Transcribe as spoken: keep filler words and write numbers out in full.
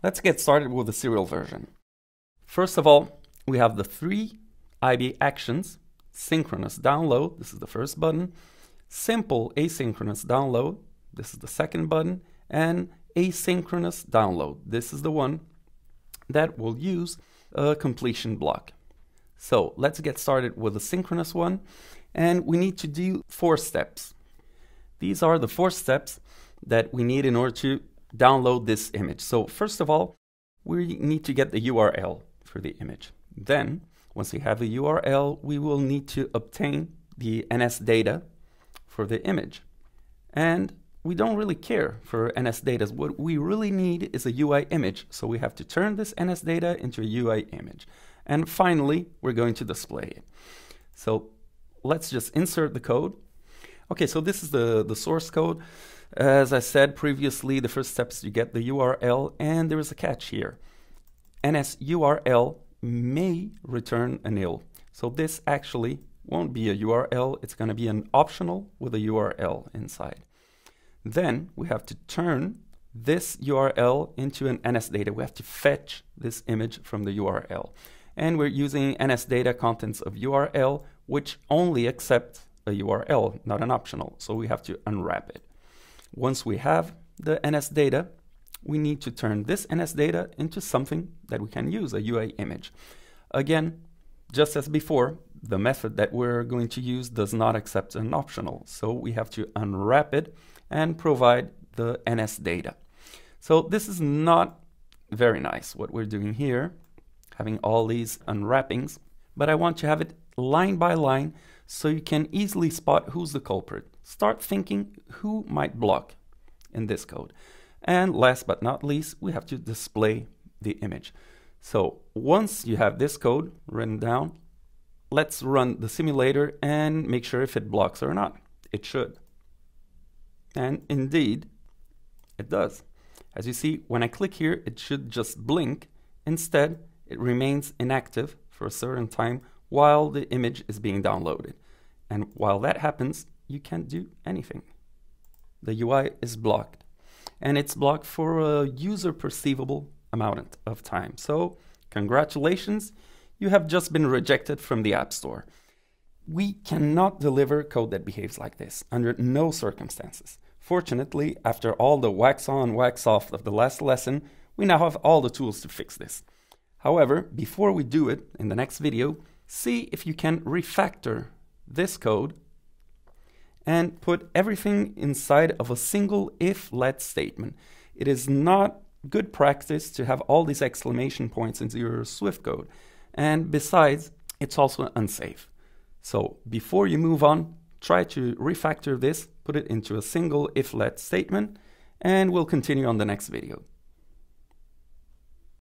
Let's get started with the serial version. First of all, we have the three I B actions: synchronous download, this is the first button, simple asynchronous download, this is the second button, and asynchronous download, this is the one that will use a completion block. So let's get started with the synchronous one, and we need to do four steps. These are the four steps that we need in order to download this image. So first of all, we need to get the U R L for the image. Then, once we have the U R L, we will need to obtain the N S data for the image. And we don't really care for N S data. What we really need is a U I image. So we have to turn this N S data into a U I image. And finally, we're going to display it. So let's just insert the code. Okay, so this is the, the source code. As I said previously, the first step is to get the U R L, and there is a catch here. N S U R L may return a nil. So this actually won't be a U R L, it's going to be an optional with a U R L inside. Then we have to turn this U R L into an N S data. We have to fetch this image from the U R L. And we're using N S data contents of U R L, which only accept a U R L, not an optional. So we have to unwrap it. Once we have the N S data, we need to turn this N S data into something that we can use, a U I image. Again, just as before, the method that we're going to use does not accept an optional. So we have to unwrap it and provide the N S data. So this is not very nice, what we're doing here, having all these unwrappings, but I want to have it line by line so you can easily spot who's the culprit. Start thinking who might block in this code. And last but not least, we have to display the image. So once you have this code written down, let's run the simulator and make sure if it blocks or not. It should. And indeed, it does. As you see, when I click here, it should just blink. Instead, it remains inactive for a certain time while the image is being downloaded. And while that happens, you can't do anything. The U I is blocked. And it's blocked for a user perceivable amount of time. So congratulations, you have just been rejected from the App Store. We cannot deliver code that behaves like this under no circumstances. Fortunately, after all the wax on, wax off of the last lesson, we now have all the tools to fix this. However, before we do it in the next video, see if you can refactor this code and put everything inside of a single if-let statement. It is not good practice to have all these exclamation points into your Swift code. And besides, it's also unsafe. So before you move on, try to refactor this, put it into a single if-let statement, and we'll continue on the next video.